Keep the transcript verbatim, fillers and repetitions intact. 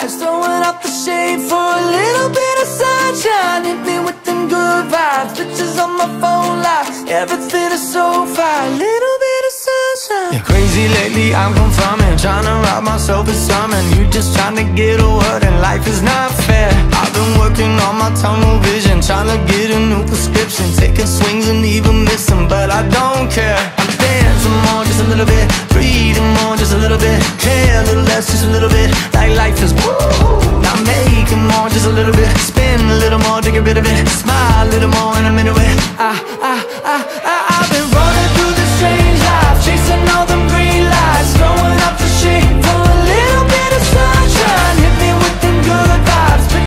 lights, throwing off the shade for a little bit of sunshine. Hit me with them good vibes, pictures on my phone live. Everything is so fine, little bit of sunshine. You're crazy lately, I'm confirming, trying to rob myself of something. You just trying to get a word and life is not fair. I've been working on my tunnel vision, trying to get a new prescription, taking swings and even missing, but I don't care. I'm dancing more, just a little bit, breathing more, just a little bit, care a little less, just a little bit, like life is woo. Now making more, just a little bit, spin a little more to get rid of it, smile a little more in a minute with I, I, I, I